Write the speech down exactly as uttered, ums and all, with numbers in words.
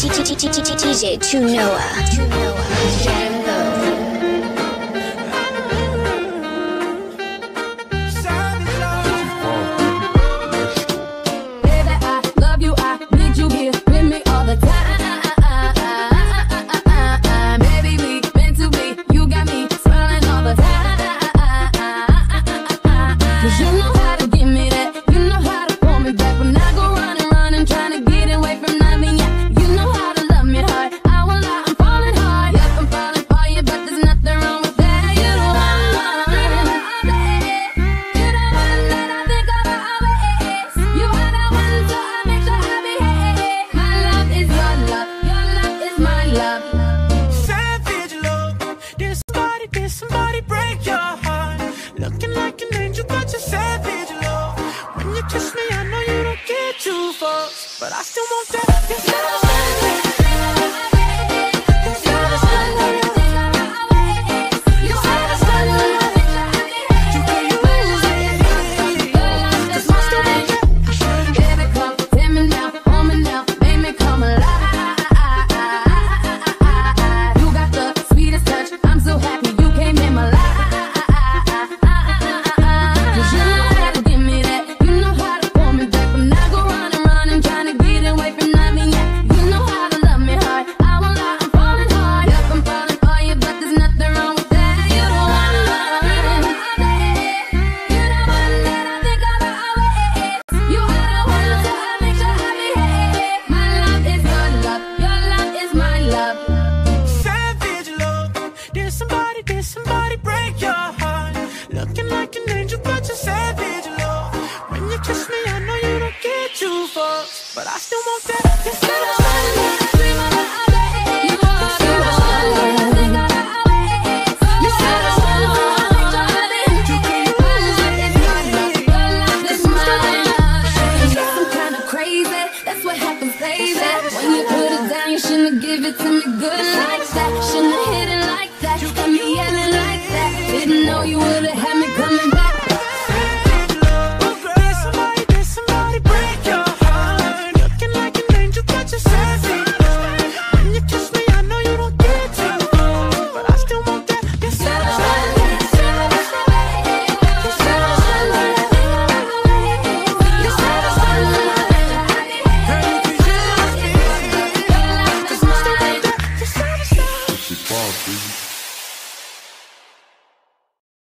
D J True Noah. True Noah. Django. But I still want that. Yes, somebody break your heart. Looking like an angel, but you're savage, Lord. When you kiss me, I know you don't get too far, but I still want that. Yes,